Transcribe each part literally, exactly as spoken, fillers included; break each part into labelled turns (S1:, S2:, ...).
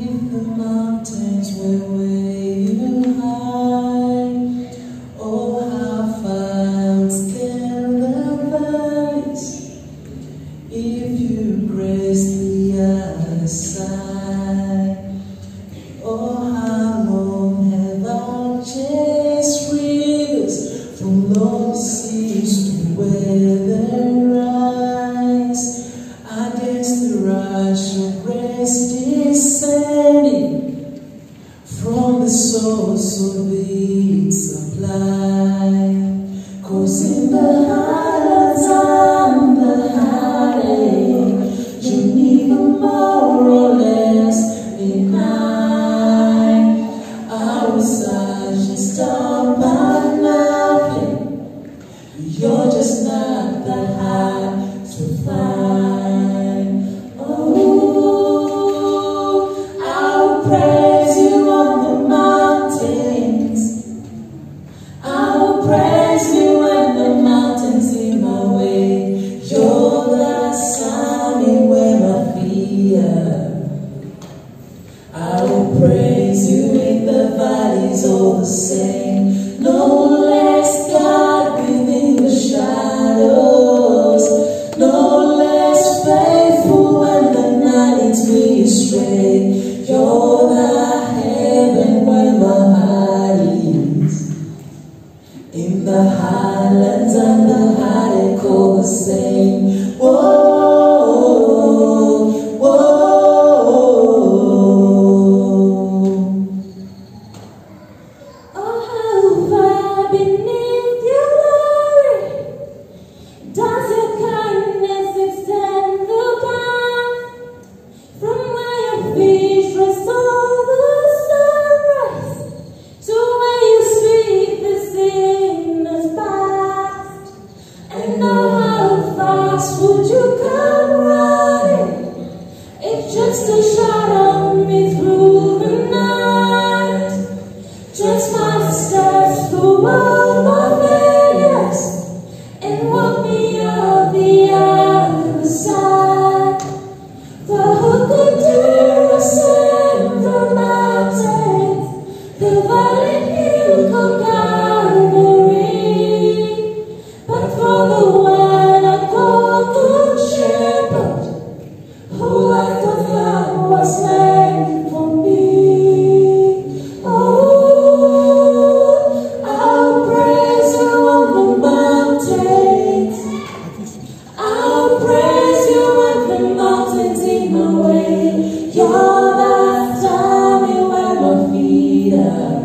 S1: In the highlands and the heartache all the same. Whoa, whoa.
S2: Oh, how far beneath your glory does your kindness extend the path from where your feet rest all the sunrise to where you sweep the sinners past. And now how fast would you come running if just to shadow me through the night? Just my steps toward my failures and walk me up the other side. For who could dare ascend the mountains, the valley hill called Calvary, but for the one I called good shepherd, who like the lamb was slain for me. Oh, I'll praise you on the mountains. I'll praise you on the mountains in my way. You're that time where my feet are.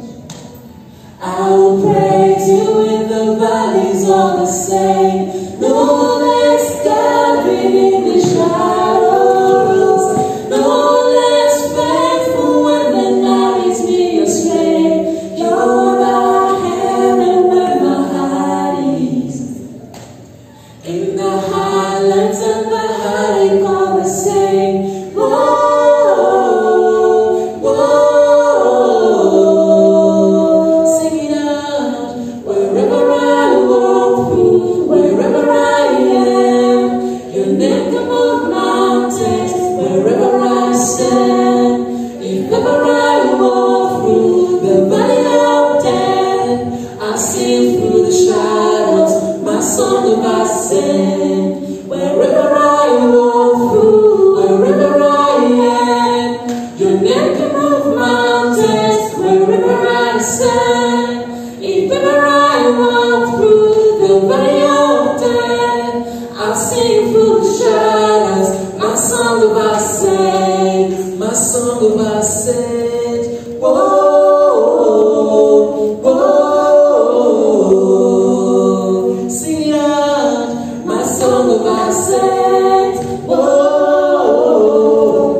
S2: I'll praise you in the valleys all the same. No less gathering in the shadows, no less faithful when the night leads me astray. You're the heaven where my heart is. In the highlands and the heartache all the same. Whoa, whoa. Sing it out. Wherever I walk through, wherever I am, your name can move mountains. Wherever I stand, if ever I walk through the valley of death, I sing through the shadows my song of ascent. Wherever I walk through, wherever I am, your name can move mountains. Wherever I stand, if ever I walk through the valley of death, I sing through the shadows my song of ascent, my song of ascent. Whoa, whoa. Sing it out, my song of ascent. Whoa,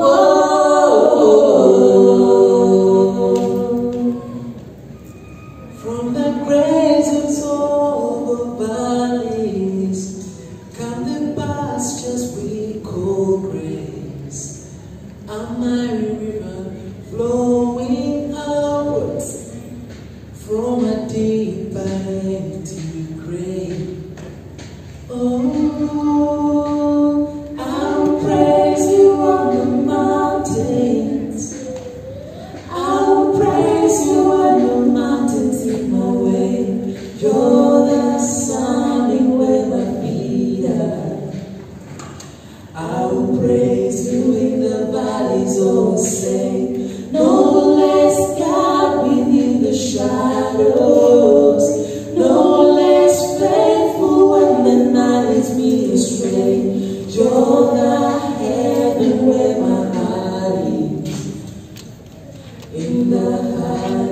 S2: whoa. From the graves of all the valleys come the pastures we call grace. A mighty river flowing outwards from a deep and empty grave. Oh, I'll praise you on the mountain.
S1: in the Highlands.